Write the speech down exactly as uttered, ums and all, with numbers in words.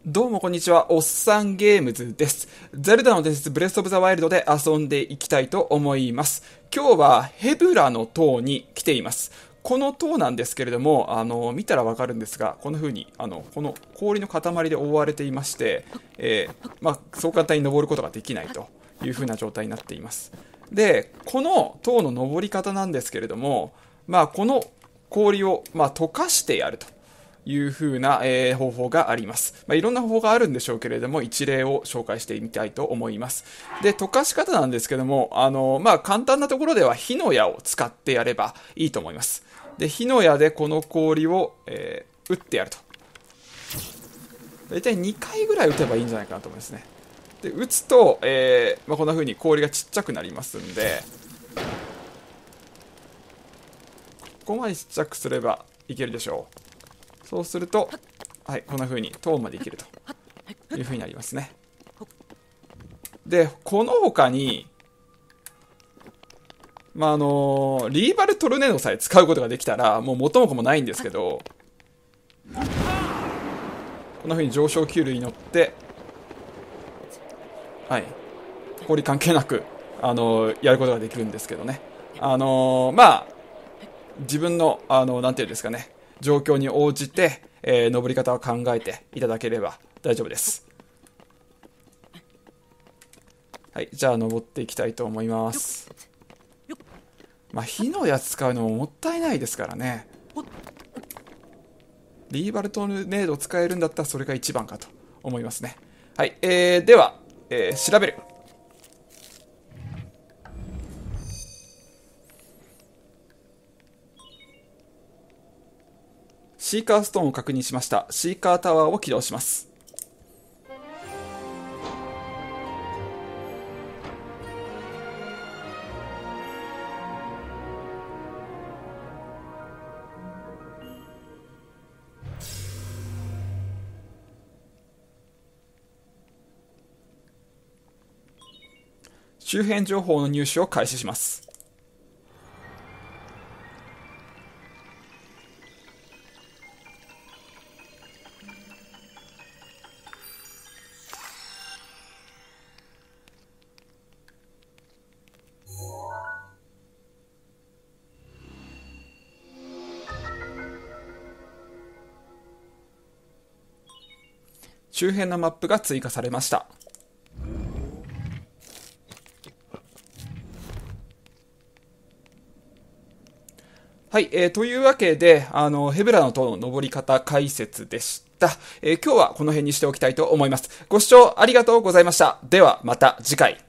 どうもこんにちは、おっさんゲームズです。ゼルダの伝説ブレスオブザワイルドで遊んでいきたいと思います。今日はヘブラの塔に来ています。この塔なんですけれども、あの、見たらわかるんですが、この風に、あの、この氷の塊で覆われていまして、えー、まあ、そう簡単に登ることができないという風な状態になっています。で、この塔の登り方なんですけれども、まあ、この氷を、まあ、溶かしてやると。いう風な、えー、方法があります。まあ、いろんな方法があるんでしょうけれども、一例を紹介してみたいと思います。で、溶かし方なんですけども、あの、まあ、簡単なところでは火の矢を使ってやればいいと思います。で、火の矢でこの氷を、えー、打ってやると。だいたいにかいぐらい打てばいいんじゃないかなと思いますね。で、打つと、えー、まあ、こんな風に氷がちっちゃくなりますんで、ここまでちっちゃくすればいけるでしょう。そうすると、はい、こんな風に塔までいけるという風になりますね。で、この他に、まあ、あのー、リーバルトルネードさえ使うことができたら、もう元も子もないんですけど、こんな風に上昇気流に乗って、はい、氷関係なく、あのー、やることができるんですけどね。あのー、まあ、自分の、あのー、なんていうんですかね、状況に応じて、えー、登り方を考えていただければ大丈夫です。はい、じゃあ登っていきたいと思います。まあ、火のやつ使うのももったいないですからね。リーバルトルネード使えるんだったらそれが一番かと思いますね。はい、えー、では、えー、調べる。シーカーストーンを確認しました。シーカータワーを起動します。周辺情報の入手を開始します。周辺のマップが追加されました。はい、えー、というわけで、あの、ヘブラの塔の登り方解説でした。えー、今日はこの辺にしておきたいと思います。ご視聴ありがとうございました。ではまた次回。